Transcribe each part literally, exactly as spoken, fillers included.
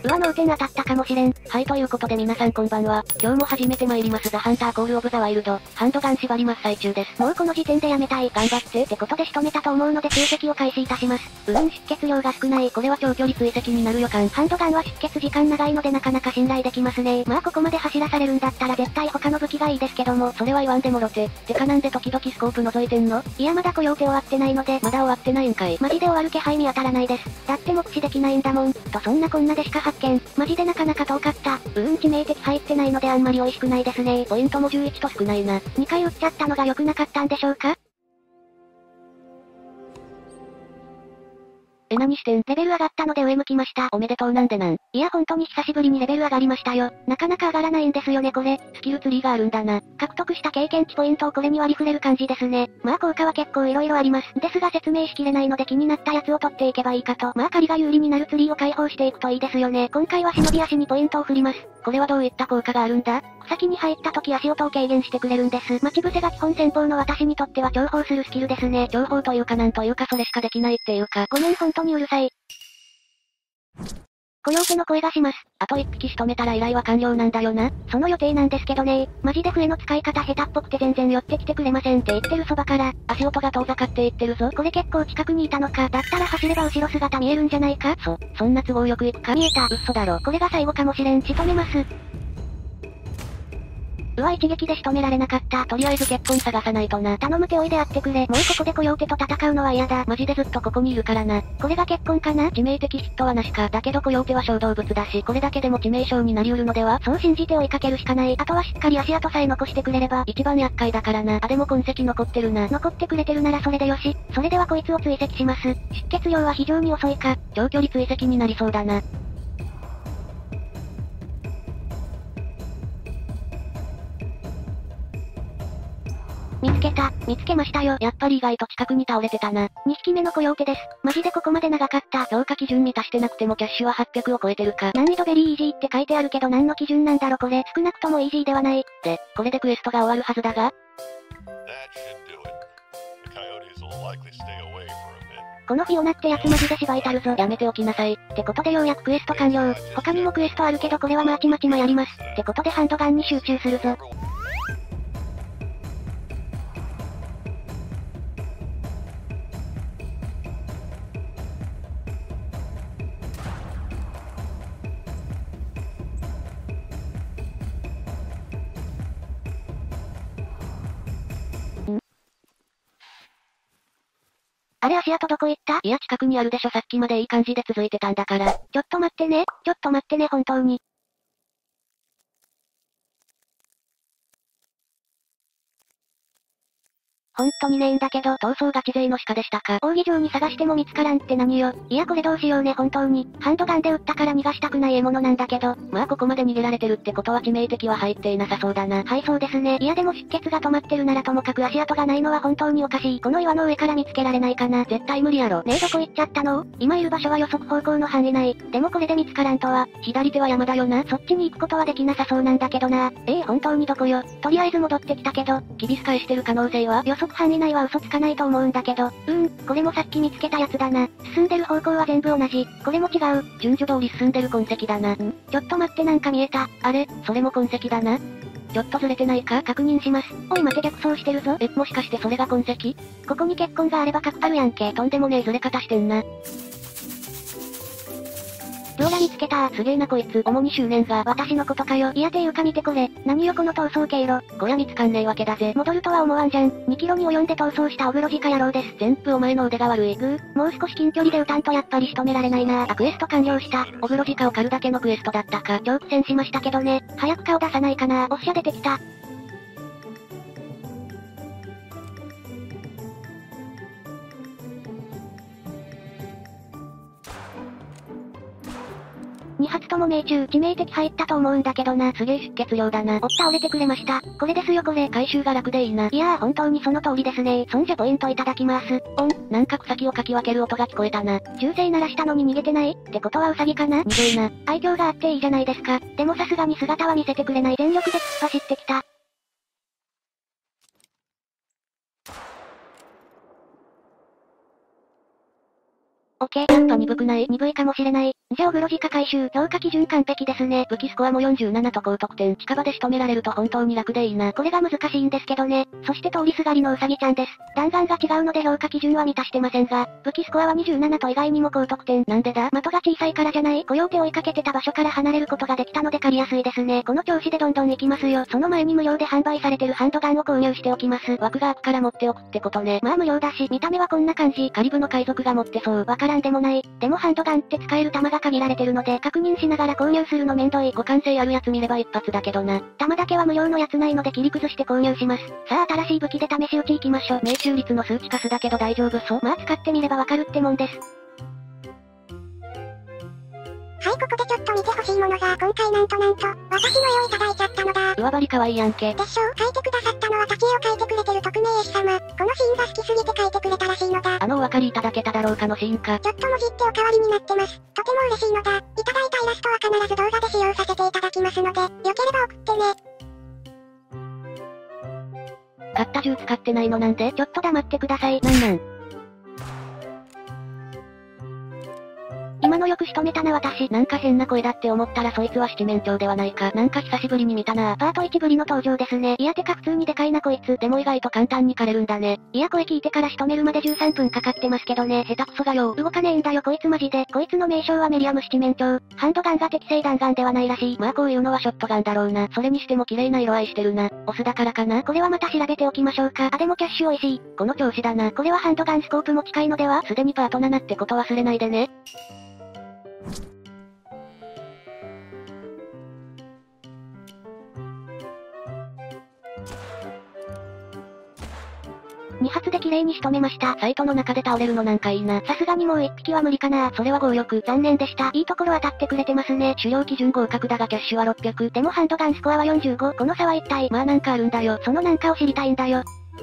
うわ、脳天当たったかもしれん。はい、ということで皆さんこんばんは。今日も始めてまいりますザ・ハンターコールオブザワイルド。ハンドガン縛り真っ最中です。もうこの時点でやめたい。頑張って。ってことで仕留めたと思うので追跡を開始いたします。うーん、出血量が少ない。これは長距離追跡になる予感。ハンドガンは出血時間長いのでなかなか信頼できますね。まあここまで走らされるんだったら絶対他の武器がいいですけども、それは言わんでもろて。てかなんで時々スコープ覗いてんの？いやまだコヨーテ終わってないので、まだ終わってないんかい。マジで終わる気配見当たらないです。だって目視できないんだもん。とそんなこんなでしか発見。マジでなかなか遠かった。うーん致命的入ってないのであんまり美味しくないですね。ポイントもじゅういちと少ないな。にかい撃っちゃったのが良くなかったんでしょうか？え、何してん？レベル上がったので上向きました。おめでとうなんでなん？いや本当に久しぶりにレベル上がりましたよ。なかなか上がらないんですよねこれ。スキルツリーがあるんだな。獲得した経験値ポイントをこれに割り振れる感じですね。まあ効果は結構色々あります。ですが説明しきれないので気になったやつを取っていけばいいかと。まあ狩りが有利になるツリーを解放していくといいですよね。今回は忍び足にポイントを振ります。これはどういった効果があるんだ？先に入った時足音を軽減してくれるんです。待ち伏せが基本戦法の私にとっては重宝するスキルですね。重宝というかなんというかそれしかできないっていうか。ごめん本当にうるさい。コヨーテの声がします。あと一匹仕留めたら依頼は完了なんだよな。その予定なんですけどね。マジで笛の使い方下手っぽくて全然寄ってきてくれませんって言ってるそばから、足音が遠ざかっていってるぞ。これ結構近くにいたのか。だったら走れば後ろ姿見えるんじゃないか？そ、そんな都合よくいくか？見えた。嘘だろ。これが最後かもしれん。仕留めます。うわ一撃で仕留められなかった。とりあえず結婚探さないとな。頼む手負いであってくれ。もうここでコヨーテと戦うのは嫌だ。マジでずっとここにいるからな。これが結婚かな？致命的ヒットはなしか。だけどコヨーテは小動物だし、これだけでも致命傷になりうるのでは？そう信じて追いかけるしかない。あとはしっかり足跡さえ残してくれれば。一番厄介だからな。あでも痕跡残ってるな。残ってくれてるならそれでよし。それではこいつを追跡します。出血量は非常に遅いか。長距離追跡になりそうだな。見つけた。見つけましたよ。やっぱり意外と近くに倒れてたな。にひきめのコヨーテです。マジでここまで長かった。評価基準満たしてなくてもキャッシュははっぴゃくを超えてるか。難易度ベリーイージーって書いてあるけど何の基準なんだろこれ。少なくともイージーではない。で、これでクエストが終わるはずだが。このフィオナってやつマジで芝居たるぞ。やめておきなさい。ってことでようやくクエスト完了。他にもクエストあるけどこれはまあちまちまやります。ってことでハンドガンに集中するぞ。あれ足跡どこ行った？いや近くにあるでしょさっきまでいい感じで続いてたんだから。ちょっと待ってね。ちょっと待ってね本当に。本当にねえんだけど、逃走ガチ勢の鹿でしたか。扇状に探しても見つからんって何よ。いやこれどうしようね本当に。ハンドガンで撃ったから逃がしたくない獲物なんだけど。まあここまで逃げられてるってことは致命的は入っていなさそうだな。はいそうですね。いやでも出血が止まってるならともかく足跡がないのは本当におかしい。この岩の上から見つけられないかな。絶対無理やろ。ねえどこ行っちゃったの？今いる場所は予測方向の範囲内。でもこれで見つからんとは。左手は山だよな。そっちに行くことはできなさそうなんだけどな。ええー、本当にどこよ。とりあえず戻ってきたけど、キビス返してる可能性は予測範囲内は嘘つかないと思うんだけど。うーん、これもさっき見つけたやつだな。進んでる方向は全部同じ。これも違う。順序通り進んでる痕跡だな。ん？ちょっと待ってなんか見えた。あれ、それも痕跡だな。ちょっとずれてないか確認します。おい待て逆走してるぞ。え、もしかしてそれが痕跡？ここに血痕があれば確たるやんけ。とんでもねえずれ方してんな。どうや見つけたー。すげえなこいつ。主に執念が私のことかよ。いやていうか見てこれ。何よこの逃走経路。こりゃ見つかんねえわけだぜ。戻るとは思わんじゃん。にキロに及んで逃走したオグロジカ野郎です。全部お前の腕が悪い。ぐー、もう少し近距離で撃たんとやっぱり仕留められないな。あ、クエスト完了した。オグロジカを狩るだけのクエストだったか。超苦戦しましたけどね。早く顔出さないかな。おっしゃ出てきた。に発とも命中、致命的入ったと思うんだけどな。すげえ出血量だな。おっ倒れてくれました。これですよこれ。回収が楽でいいな。いやー本当にその通りですね。そんじゃポイントいただきます。オン、なんか草木をかき分ける音が聞こえたな。銃声鳴らしたのに逃げてない？ってことはウサギかな？逃げな。愛嬌があっていいじゃないですか。でもさすがに姿は見せてくれない。全力で突っ走ってきた。オッケー、やっぱ鈍くない？鈍いかもしれない。 じゃあオグロジカ回収、評価基準完璧ですね。武器スコアもよんじゅうななと高得点。近場で仕留められると本当に楽でいいな。これが難しいんですけどね。そして通りすがりのウサギちゃんです。弾丸が違うので評価基準は満たしてませんが、武器スコアはにじゅうななと意外にも高得点。なんでだ？的が小さいからじゃない。コヨーテ追いかけてた場所から離れることができたので借りやすいですね。この調子でどんどん行きますよ。その前に無料で販売されてるハンドガンを購入しておきます。枠が空くから持っておくってことね。まあ無料だし、見た目はこんな感じ。カリブの海賊が持ってそう。わからんでもない。でもハンドガンって使える弾が限られてるので、確認しながら購入するのめんどい。互換性あるやつ見れば一発だけどな。弾だけは無料のやつないので切り崩して購入します。さあ新しい武器で試し撃ち行きましょう。命中率の数値カスだけど大丈夫そう。まあ使ってみればわかるってもんです。 はい、ここでちょっと見てほしいものが、今回なんとなんと、私の用いただいちゃったのだ。 上張り可愛いやんけ。 でしょう、書いてくださったのは滝絵を書いてくれてる匿名絵師様。このシーンが好きすぎて書いてくれたらしいのだ。 あのお分かりいただけただろうかのシーンか。 ちょっと文字っておかわりになってます。とても嬉しいのだ。いただいたイラストは必ず動画で使用させていただきますので、よければ送ってね。 買った銃使ってないのなんで？ちょっと黙ってください。なんなん？今のよく仕留めたな私。なんか変な声だって思ったらそいつは七面鳥ではないか。なんか久しぶりに見たな。パートいちぶりの登場ですね。いやてか普通にでかいなこいつ。でも意外と簡単に狩れるんだね。いや声聞いてから仕留めるまでじゅうさんぷんかかってますけどね。下手くそがよ。動かねえんだよこいつマジで。こいつの名称はメリアム七面鳥。ハンドガンが適正弾丸ではないらしい。まあこういうのはショットガンだろうな。それにしても綺麗な色合いしてるな。オスだからかな。これはまた調べておきましょうか。あでもキャッシュ美味しい。この調子だな。これはハンドガンスコープも近いのでは？すでにパートななってこと忘れないでね。に発で綺麗に仕留めました。サイトの中で倒れるのなんかいいな。さすがにもういっぴきは無理かな。それは強欲。残念でした。いいところ当たってくれてますね。狩猟基準合格だがキャッシュはろっぴゃく。でもハンドガンスコアはよんじゅうご。この差は一体。まあなんかあるんだよ。そのなんかを知りたいんだよ。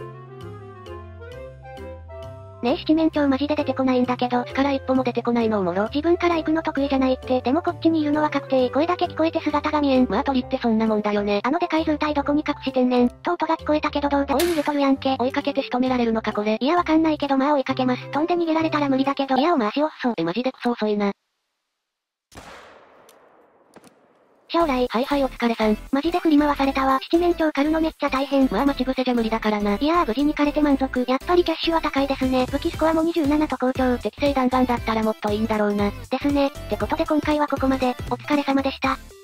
ねえ七面鳥マジで出てこないんだけど、巣から一歩も出てこないのおもろ。自分から行くの得意じゃないって。でもこっちにいるのは確定。声だけ聞こえて姿が見えん。まあ鳥ってそんなもんだよね。あのでかい図体どこに隠してんねん。と音が聞こえたけどどうだ。おい逃げとるやんけ。追いかけて仕留められるのかこれ。いやわかんないけどまあ追いかけます。飛んで逃げられたら無理だけど。いやお前足遅そう。えマジでクソ遅いな。将来、はいはいお疲れさん。マジで振り回されたわ。七面鳥狩るのめっちゃ大変。まあ待ち伏せじゃ無理だからな。いやー無事に狩れて満足。やっぱりキャッシュは高いですね。武器スコアもにじゅうななと好調。適正弾丸だったらもっといいんだろうな。ですね。ってことで今回はここまで。お疲れ様でした。